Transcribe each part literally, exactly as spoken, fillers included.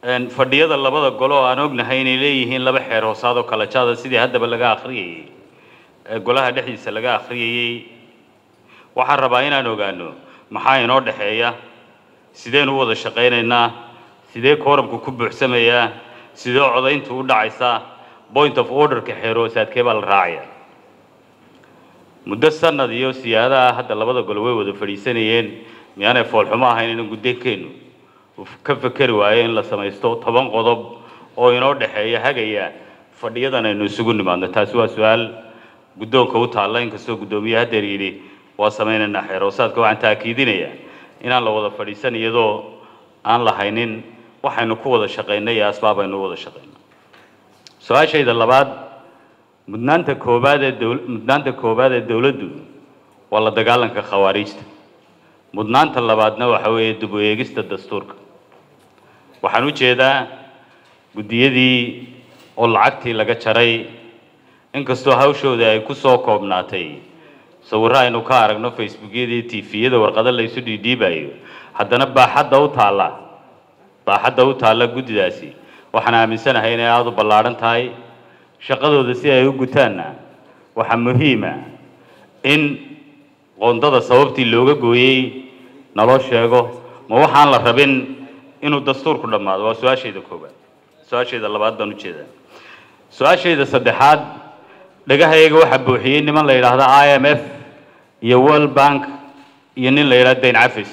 ان fadhiyada labada golo aan ognahay inay leeyihiin laba xeer hoosaad oo kala jaada sidii hadaba laga akhriyay golaha dhexdiisa laga akhriyay waxaan rabaa inaan ogaano maxaa inoo dhaxeeya sideen u wada shaqeynaynaa sidee kooramku ku buuxsamayaa sidoo codayntu u dhacaysa point of order ka xeer hoosaadkee baa la raacaya muddo sanad iyo siyaada hadda labada golo way wada fadhiisanayeen miyaanay foolxumo ahayn in gudeekeenu ka fakari waayeen la samaysto toban qodob oo inoo dhaxeeya hagaya fadhiyadan aynu isugu nimaadno taasi waa su'aal gudoonka u taala in kastoo gudoomiyaha hadeer yiri waa sameynayna xeer hoosaadka waxaan taakiidinaya inaan la wada fadhiisan iyadoo aan la haynin waxaynu ku wada shaqeynay asbaab aynu wada shaqeynay su'aashayda labaad mudnaanta koobaad ee dawladda mudnaanta koobaad ee dawladdu waa la dagaalanka khawaarijta mudnaanta labaadna waxa weeye dib u eegista dastuurka waxaan u jeedaa gudiyadii oo lacagtii laga jaray inkastoo hawshooda ay ku soo koobnaatay sawirro aynu ka aragno facebookyadii tviyada warqado la isu dhiidhiibayo haddana baaxadda u taala baaxadda u taala gudidaasi waxaan aaminsanahay inay aad u ballaaran tahay shaqadooda si ay u gutaanna waxa muhiim ah in qoondada sababtii looga gooyay naloo sheego ma waxaan la rabin inuu dastuurku dhamaado waa su'aashayda koobaad su'aashayda labaad baan u jeedaa su'aashayda saddexaad dhagahayga waxa buuxiyay niman la yiraahdo I M F iyo World Bank iyo nin la yiraahdo Dayn Cafis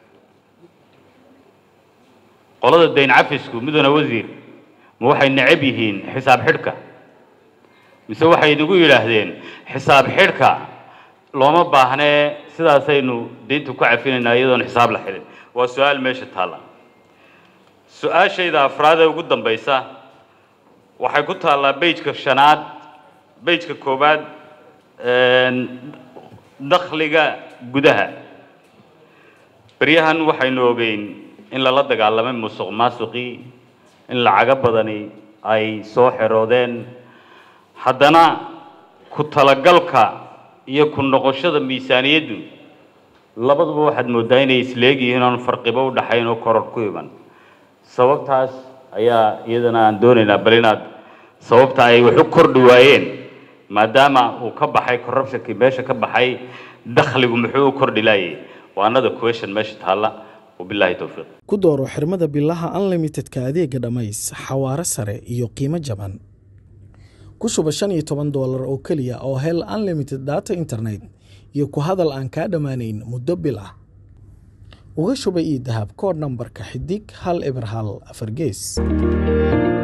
qolada Dayn Cafisku miduna wasiir ma waxay necab yihiin xisaab xidhka mise waxay nagu yiraahdeen xisaab xidhka looma baahnee sidaasaynu deynta ku cafinayna iyadoon xisaab la xidhin waa su'aal meesha taala su'aashayda afraad ee ugu dambaysa waxay ku taalaa page-ka shanaad page-ka koobaad een dakhliga gudaha bariyahan waxaynu ogeyn in la la dagaalamay musuqmaasuqi in lacaga badani ay soo xiroodeen haddana ku talagalka iyo ku noqoshada miisaaniyadu labaduba waxaad moodaa inay isleeyihiin oo farqiba u dhaxayn oo koror ku iman sababtaas ayaa iyadana aan doonaynaa bal inaad sababta ay wax u kordhi waayeen maadaama uu ka baxay corruption-kii meesha ka baxay dakhligu muxuu u kordhi laayay waa another question meesha taala wabillahi tawfiiq ku dooro xirmada billaha unlimited-ka adeega dhamays xawaare sare iyo qiimo jaban ku shuba shan iyo toban doolar oo kaliya oo hel unlimited data internet iyo ku hadal aan ka dhamaanayn muddo bil ah uga shuba ii dahab kood nambarka xidig hal eber hal afar gees